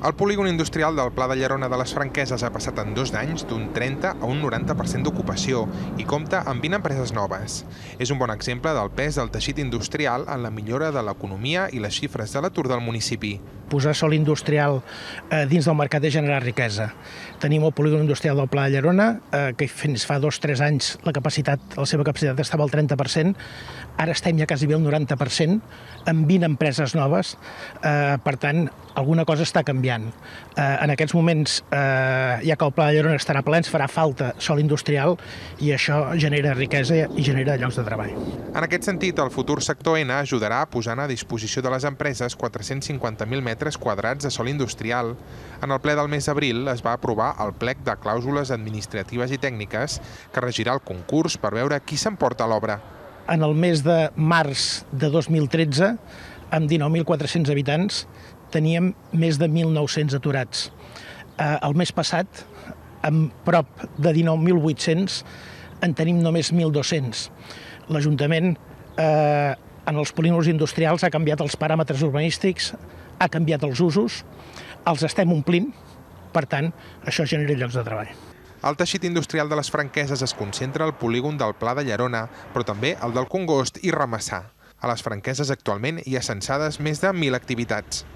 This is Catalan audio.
El polígon industrial del Pla de Llerona de les Franqueses ha passat en 2 anys d'un 30 a un 90% d'ocupació i compta amb 20 empreses noves. És un bon exemple del pes del teixit industrial en la millora de l'economia i les xifres de l'atur del municipi. Posar sòl industrial dins del mercat és generar riquesa. Tenim el polígon industrial del Pla de Llerona, que fins fa 2 o 3 anys la seva capacitat estava al 30%, ara estem ja quasi bé al 90%, amb 20 empreses noves, per tant, alguna cosa està canviant. En aquests moments, ja que el Pla de Llerona estarà ple, ens farà falta sòl industrial i això genera riquesa i genera llocs de treball. En aquest sentit, el futur sector N ajudarà a posar a disposició de les empreses 450.000 metres quadrats de sòl industrial. En el ple del mes d'abril es va aprovar el plec de clàusules administratives i tècniques que regirà el concurs per veure qui s'emporta l'obra. En el mes de març de 2013, amb 19.400 habitants, teníem més de 1.900 aturats. El mes passat, amb prop de 19.800, en tenim només 1.200. L'Ajuntament, en els polígons industrials, ha canviat els paràmetres urbanístics, ha canviat els usos, els estem omplint, per tant, això genera llocs de treball. El teixit industrial de les Franqueses es concentra al polígon del Pla de Llerona, però també el del Congost i Ramassà. A les Franqueses actualment hi ha censades més de 1.000 activitats.